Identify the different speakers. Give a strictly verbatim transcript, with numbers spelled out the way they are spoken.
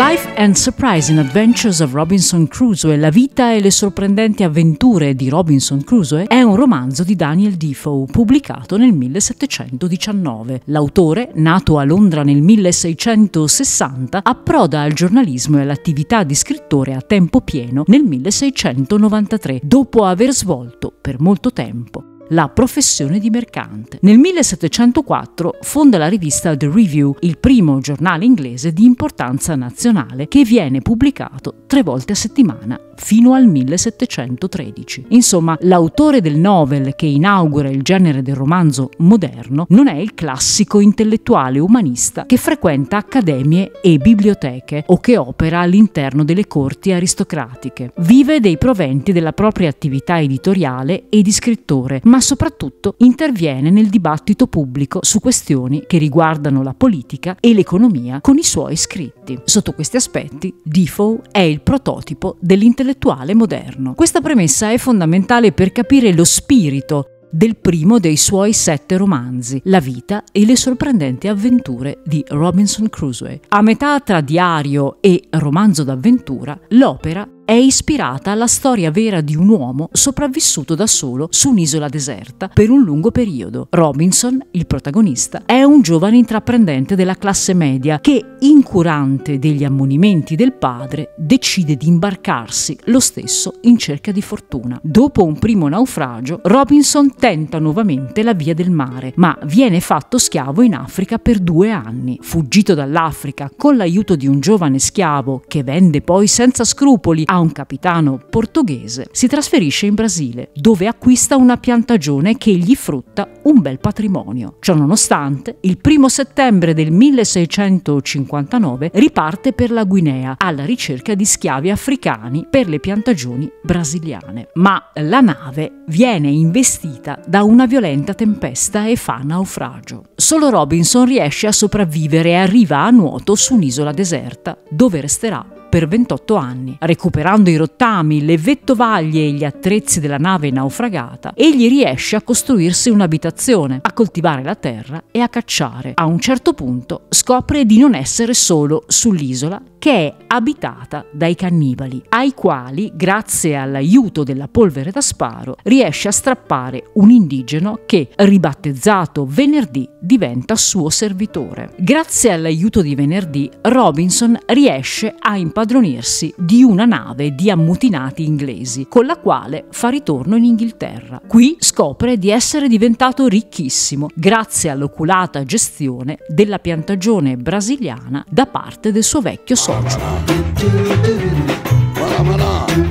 Speaker 1: Life and Surprising Adventures of Robinson Crusoe, la vita e le sorprendenti avventure di Robinson Crusoe, è un romanzo di Daniel Defoe pubblicato nel millesettecentodiciannove. L'autore, nato a Londra nel milleseicentosessanta, approda al giornalismo e all'attività di scrittore a tempo pieno nel milleseicentonovantatré, dopo aver svolto per molto tempo la professione di mercante. Nel millesettecentoquattro fonda la rivista The Review, il primo giornale inglese di importanza nazionale che viene pubblicato tre volte a settimana fino al millesettecentotredici. Insomma, l'autore del novel che inaugura il genere del romanzo moderno non è il classico intellettuale umanista che frequenta accademie e biblioteche o che opera all'interno delle corti aristocratiche. Vive dei proventi della propria attività editoriale e di scrittore, ma soprattutto interviene nel dibattito pubblico su questioni che riguardano la politica e l'economia con i suoi scritti. Sotto questi aspetti, Defoe è il prototipo dell'intellettuale moderno. Questa premessa è fondamentale per capire lo spirito del primo dei suoi sette romanzi, La vita e le sorprendenti avventure di Robinson Crusoe. A metà tra diario e romanzo d'avventura, l'opera è ispirata alla storia vera di un uomo sopravvissuto da solo su un'isola deserta per un lungo periodo. Robinson, il protagonista, è un giovane intraprendente della classe media che, incurante degli ammonimenti del padre, decide di imbarcarsi lo stesso in cerca di fortuna. Dopo un primo naufragio, Robinson tenta nuovamente la via del mare, ma viene fatto schiavo in Africa per due anni. Fuggito dall'Africa con l'aiuto di un giovane schiavo che vende poi senza scrupoli a un capitano portoghese, si trasferisce in Brasile, dove acquista una piantagione che gli frutta un bel patrimonio. Ciononostante, il primo settembre del milleseicentocinquantanove riparte per la Guinea alla ricerca di schiavi africani per le piantagioni brasiliane. Ma la nave viene investita da una violenta tempesta e fa naufragio. Solo Robinson riesce a sopravvivere e arriva a nuoto su un'isola deserta, dove resterà per ventotto anni. Recuperando i rottami, le vettovaglie e gli attrezzi della nave naufragata, egli riesce a costruirsi un'abitazione, a coltivare la terra e a cacciare. A un certo punto scopre di non essere solo sull'isola, che è abitata dai cannibali, ai quali, grazie all'aiuto della polvere da sparo, riesce a strappare un indigeno che, ribattezzato Venerdì, diventa suo servitore. Grazie all'aiuto di Venerdì, Robinson riesce a impadronirsi di una nave di ammutinati inglesi, con la quale fa ritorno in Inghilterra. Qui scopre di essere diventato ricchissimo, grazie all'oculata gestione della piantagione brasiliana da parte del suo vecchio socio.